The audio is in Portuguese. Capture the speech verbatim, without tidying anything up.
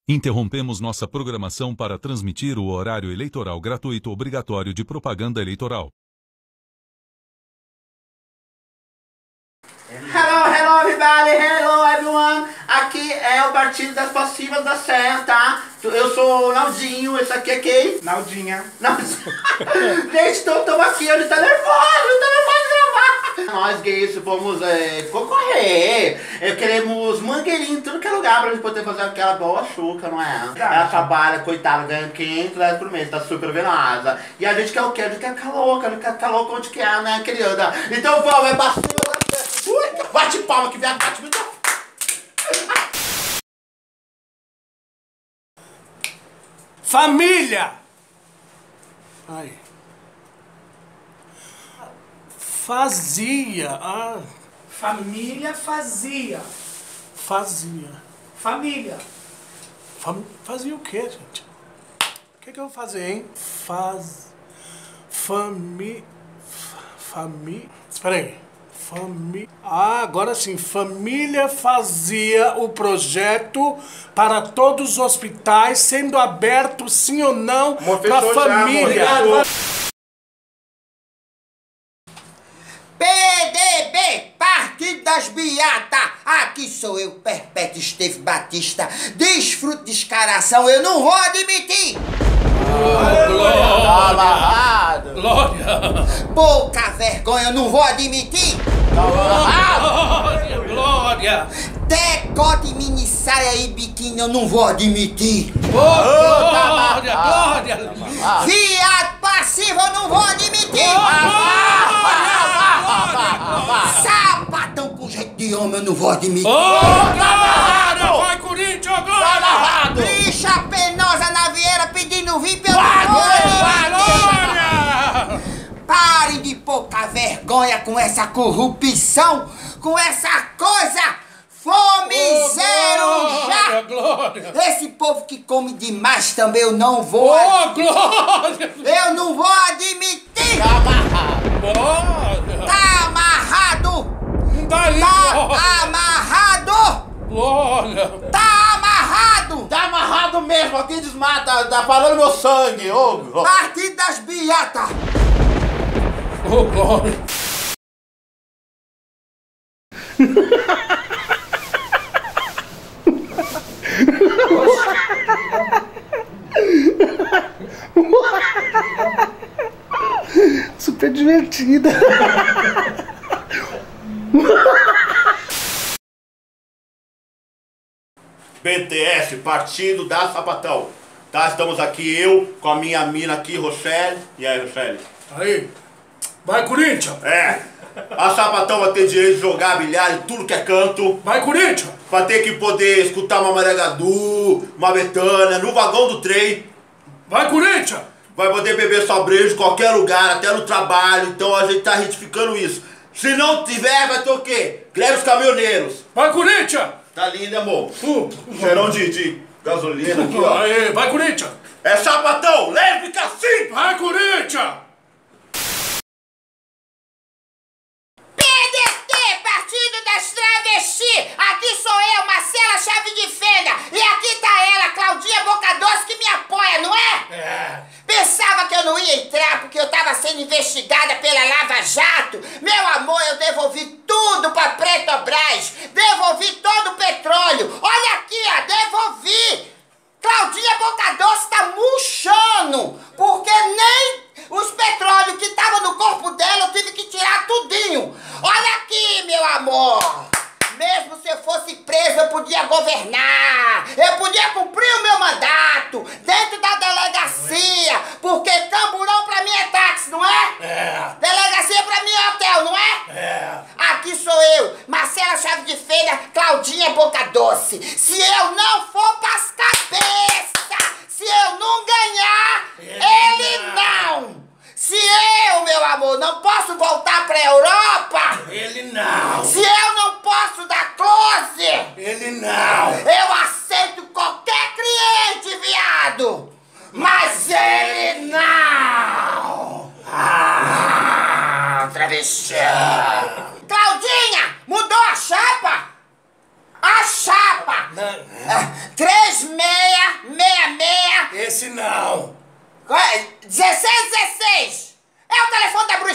Interrompemos nossa programação para transmitir o horário eleitoral gratuito obrigatório de propaganda eleitoral. Hello, hello everybody, hello everyone. Aqui é o Partido das Passivas da Serra, tá? Eu sou o Naldinho, esse aqui é quem? Naldinha. Gente, estamos aqui, ele tá nervoso, ele tá nervoso de gravar. Nós gays vamos é, concorrer, é, queremos mangueirinho em tudo que é lugar pra gente poder fazer aquela boa chuca, não é? Ela trabalha, coitada, ganha quinhentos reais por mês, tá super venosa. E a gente quer o quê? A gente quer ficar louca, a gente quer ficar louca onde quer, né, querida? Então vamos, é passiva. Ui, bate palma que viado, bate muito. Família! Ai. Fazia. Ah. Família fazia. Fazia. Família. Fam... Fazia o quê, gente? O que, que eu vou fazer, hein? Faz... Fami... Fami... Espera aí. Fami... Ah, agora sim. Família fazia o projeto para todos os hospitais, sendo aberto, sim ou não, para a família. Já, P D B, Partido das Beatas. Aqui sou eu, Perpétuo Esteve Batista. Desfruto de escaração, eu não vou admitir. Ah, glória! Tá amarrado! Glória! Pouca vergonha, eu não vou admitir. Tá amarrado! Glória! Glória! Decote, mini saia e biquíni, eu não vou admitir. Oh, glória! Glória! Viado passivo, eu não vou admitir. Sapatão com jeito de homem, eu não vou admitir. Oh, glória! Vai, Corinthians! Glória! Bicha penosa na vieira pedindo vim pelo Glória! Parem de pouca vergonha com essa corrupção, com essa coisa. Fome Oh, zero já! Glória! Esse povo que come demais também eu não vou. Oh, glória! Eu não vou admitir! Tá amarrado! Glória! Tá amarrado! Não tá aí, Tá glória! amarrado! Glória! Tá amarrado! Tá amarrado mesmo, aqui desmata, tá falando meu sangue, ô! Oh, Partido das Beatas! Oh, glória! Super divertida. B T S, Partido da Sapatão. Tá, estamos aqui eu com a minha mina aqui, Rochelle. E aí, Rochelle? Aí! Vai, Corinthians! É, a Sapatão vai ter direito de jogar bilhar em tudo que é canto. Vai, Corinthians! Vai ter que poder escutar uma Maria Gadu, uma Betânia, no vagão do trem. Vai, Corinthians! Vai poder beber só brejo em qualquer lugar, até no trabalho. Então a gente tá retificando isso. Se não tiver, vai ter o quê? Greve os caminhoneiros. Vai, Corinthians! Tá lindo, amor. Uh, Cheirão de, de gasolina aqui, ó. Aí, vai, Corinthians! É Sapatão, lésbica sim! Vai, Corinthians! P D T, Partido das Travestis! Aqui sou eu, Marcela Chave de Fenda! E aqui tá ela, Claudinha Boca Doce, que me apoia, não é? É! Pensava que eu não ia entrar porque eu tava sendo investigada pela Lava Jato? Meu amor, eu devolvi tudo pra Petrobras! Devolvi todo o petróleo! Olha aqui, ó, devolvi! Claudinha Boca Doce tá murchando! Porque nem os petróleos que estavam no corpo dela eu tive que tirar tudinho! Olha aqui, meu amor! Mesmo se eu fosse preso, eu podia governar! Eu podia cumprir o meu mandato dentro da delegacia! Porque camburão pra mim é táxi, não é? É! Delegacia pra mim é hotel, não é? É! Aqui sou eu, Marcela Chave de Fenda, Claudinha Boca Doce. Se eu não for pras cabeças, se eu não ganhar, Ele ele não! Se eu, meu amor, não posso voltar pra Europa, Ele não! se eu não posso dar close, Ele não! eu aceito qualquer cliente, viado! Mas ele não! Ah, travesti! Claudinha, mudou a chapa? A chapa! Não. Três meia esse não. dezesseis dezesseis! É o telefone da bruxa